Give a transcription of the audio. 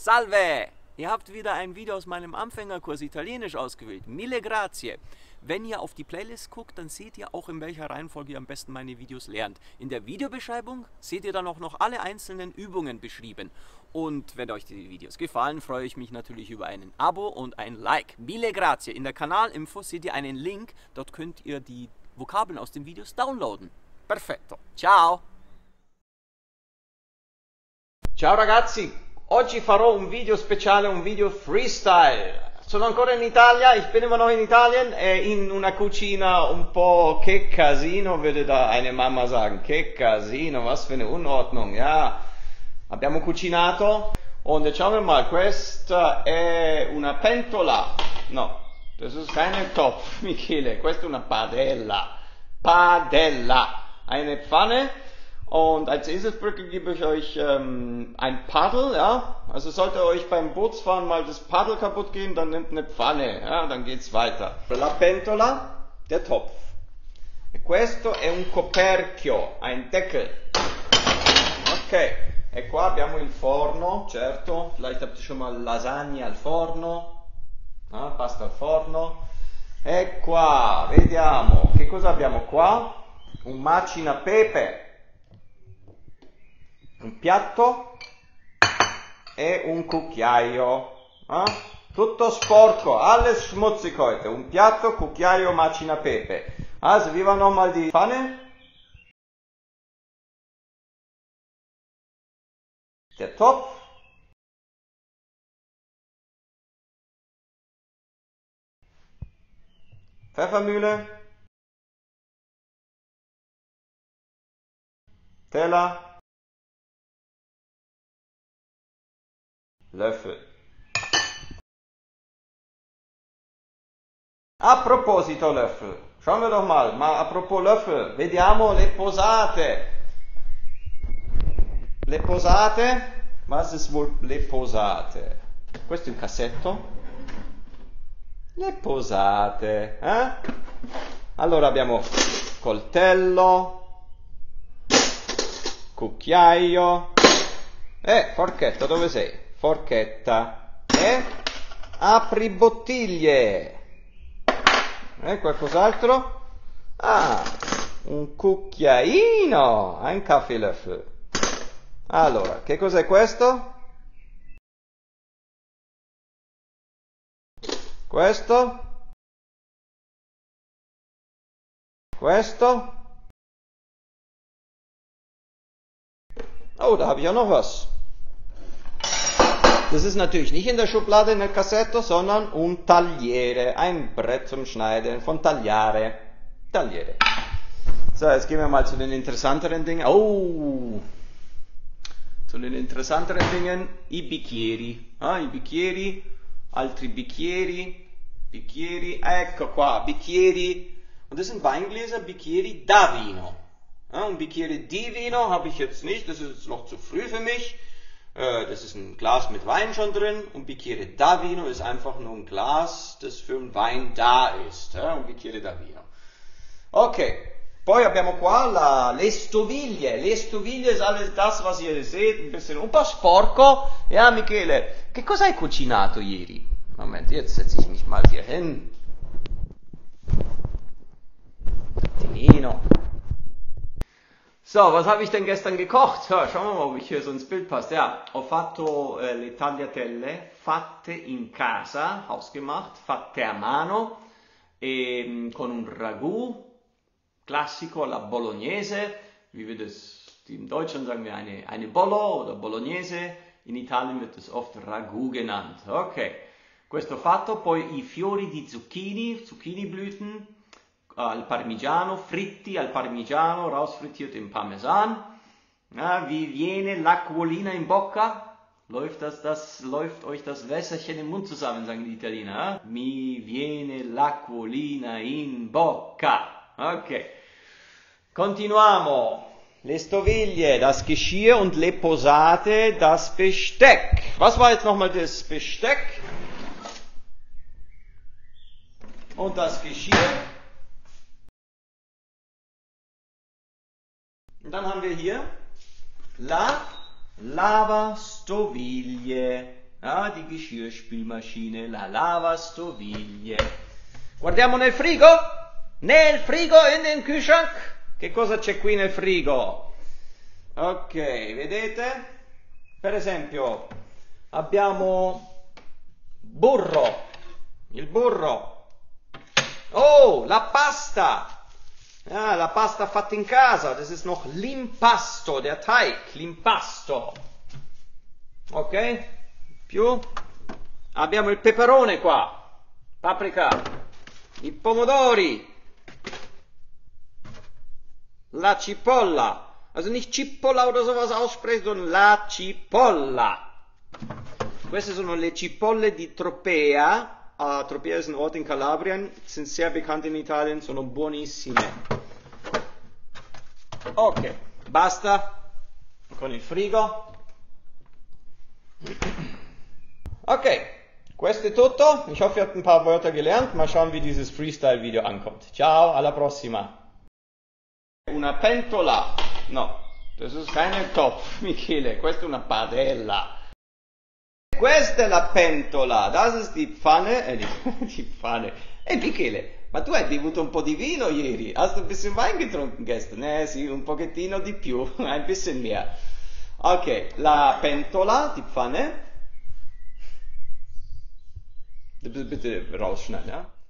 Salve! Ihr habt wieder ein Video aus meinem Anfängerkurs Italienisch ausgewählt. Mille grazie! Wenn ihr auf die Playlist guckt, dann seht ihr auch, in welcher Reihenfolge ihr am besten meine Videos lernt. In der Videobeschreibung seht ihr dann auch noch alle einzelnen Übungen beschrieben. Und wenn euch die Videos gefallen, freue ich mich natürlich über ein Abo und ein Like. Mille grazie! In der Kanalinfo seht ihr einen Link, dort könnt ihr die Vokabeln aus den Videos downloaden. Perfetto! Ciao! Ciao ragazzi, oggi farò un video speciale, un video freestyle. Sono ancora in Italia, ich bin immer noch in Italien, in una cucina un po' che casino, würde da eine Mama sagen. Che casino, was für eine Unordnung, ja. Abbiamo cucinato und jetzt schauen wir mal, questa è una pentola. No, das ist keine Topf, Michele, questa è una padella. Padella, eine Pfanne. Und als Eselsbrücke gebe ich euch ein Paddel, ja. Also sollte euch beim Bootsfahren mal das Paddel kaputt gehen, dann nehmt eine Pfanne, ja, dann geht's weiter. La pentola, der Topf. E questo è un coperchio, ein Deckel. Ok, e qua abbiamo il forno, certo, vielleicht habt ihr schon mal lasagne al forno, pasta al forno. E qua, vediamo, che cosa abbiamo qua? Un macinapepe. Un piatto e un cucchiaio, tutto sporco, alles schmutzig heute. Un piatto, cucchiaio, macinapepe. Also, wie war nochmal die Pfanne? Der Topf. Pfeffermühle. Teller. Löffel. A proposito Löffel, schauen wir doch mal apropos Löffel, vediamo le posate. Le posate, was ist wohl le posate? Questo è un cassetto. Le posate, Allora abbiamo coltello, cucchiaio, forchetta, dove sei? Forchetta e apribottiglie. Qualcos'altro? Un cucchiaino, un Kaffeelöffel. Allora, che cos'è questo? Questo? Questo? Oh, da habe ich auch noch was. Das ist natürlich nicht in der Schublade nel cassetto, sondern un tagliere, ein Brett zum Schneiden, von tagliare. Tagliere. So, jetzt gehen wir mal zu den interessanteren Dingen. Oh! Zu den interessanteren Dingen, i bicchieri. I bicchieri, altri bicchieri, bicchieri, ecco qua, bicchieri. Und das sind Weingläser, bicchieri da vino. Un bicchiere di vino habe ich jetzt nicht, das ist jetzt noch zu früh für mich. Das ist ein Glas mit Wein schon drin. Un bicchiere da vino ist einfach nur ein Glas, das für einen Wein da ist. Un bicchiere da vino. Ok, poi abbiamo qua le stoviglie. Le stoviglie ist alles das, was ihr seht, un po' sporco. Ja, Michele, che cosa hai cucinato ieri? Moment, jetzt setze ich mich mal hier hin. Tattinino. So, was habe ich denn gestern gekocht? Schauen wir mal, ob ich hier so ins Bild passt. Ja, ho fatto le tagliatelle fatte in casa, hausgemacht, fatte a mano, con un ragù classico alla bolognese. Wie wir das, in Deutschland sagen wir eine Bollo oder Bolognese, in Italien wird es oft Ragù genannt. Ok, questo fatto, poi i fiori di zucchini, Zucchiniblüten, al parmigiano, fritti al parmigiano, rausfrittiert im Parmesan. Wie viene l'acquolina in bocca? Läuft euch das Wässerchen im Mund zusammen, sagen die Italiener. Mi viene l'acquolina in bocca. Ok. Continuiamo. Le stoviglie, das Geschirr und le posate, das Besteck. Was war jetzt nochmal das Besteck? Und das Geschirr. Und dann haben wir hier la lavastoviglie. Ah, die Geschirrspülmaschine, la lavastoviglie. Guardiamo nel frigo? Nel frigo e nel Kühlschrank? Che cosa c'è qui nel frigo? Ok, vedete? Per esempio, abbiamo burro. Il burro. Oh, la pasta. Ah, la pasta fatta in casa. Das ist noch l'impasto, der Teig. L'impasto. Ok? Più. Abbiamo il peperone qua. Paprika. I pomodori. La cipolla. Also nicht cipolla oder sowas aussprechen, sondern la cipolla. Queste sono le cipolle di Tropea. Tropea ist ein Ort in Kalabrien, sind sehr bekannt in Italien, sono buonissime. Ok, basta con il frigo. Ok, questo è tutto. Ich hoffe, ihr habt ein paar Wörter gelernt. Mal schauen, wie dieses Freestyle-Video ankommt. Ciao, alla prossima. Una pentola. No, das ist keine Topf, Michele. Questa è una padella. Questa è la pentola. Das ist die Pfanne. Die Pfanne. Michele, ma tu hai bevuto un po' di vino ieri? Hast du ein bisschen Wein getrunken gestern? Sì, un pochettino di più. Ein bisschen mehr. Ok, la pentola, die Pfanne. Bitte rausschneiden, ja?